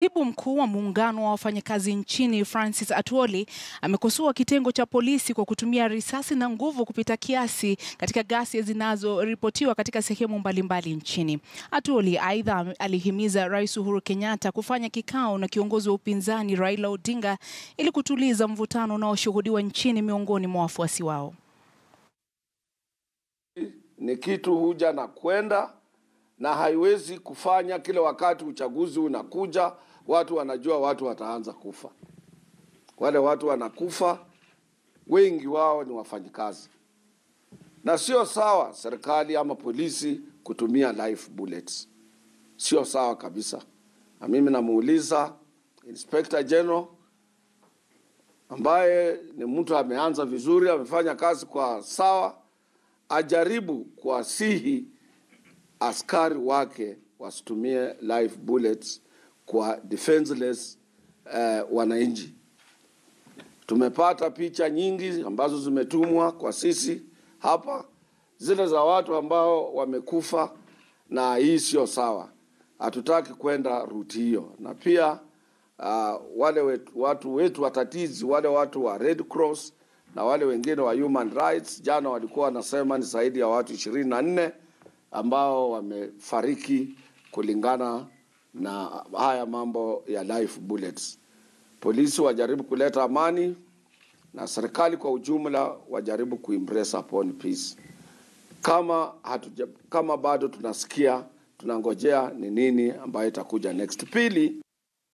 Katibu mkuu wa muungano wa wafanyakazi nchini Francis Atwoli amekosoa kitengo cha polisi kwa kutumia risasi na nguvu kupita kiasi katika ghasia zinazoripotiwa katika sehemu mbalimbali nchini. Atwoli aidha alihimiza Rais Uhuru Kenyatta kufanya kikao na kiongozi wa upinzani Raila Odinga ili kutuliza mvutano unaoshuhudiwa nchini miongoni mwa wafuasi wao. Ni kitu huja na kwenda na haiwezi kufanya kila wakati uchaguzi unakuja watu wanajua watu wataanza kufa. Wale watu wanakufa wengi wao ni wafanyikazi. Na sio sawa serikali ama polisi kutumia live bullets. Sio sawa kabisa. Na mimi namuuliza Inspector General ambaye ni mtu ameanza vizuri, amefanya kazi kwa sawa, ajaribu kuwasihi askari wake wasitumie live bullets kwa defenseless wananchi. Tumepata picha nyingi ambazo zimetumwa kwa sisi hapa, zile za watu ambao wamekufa, na hii sio sawa. Hatutaki kwenda ruti hiyo. Na pia wale watu wetu watatizi, wale watu wa Red Cross na wale wengine wa human rights, jana walikuwa wanasema ni zaidi ya watu 24 ambao wamefariki kulingana na haya mambo ya live bullets. Polisi wajaribu kuleta amani na serikali kwa ujumla wajaribu kuimpress upon peace. Kama bado tunasikia, tunangojea ni nini ambayo itakuja next. Pili,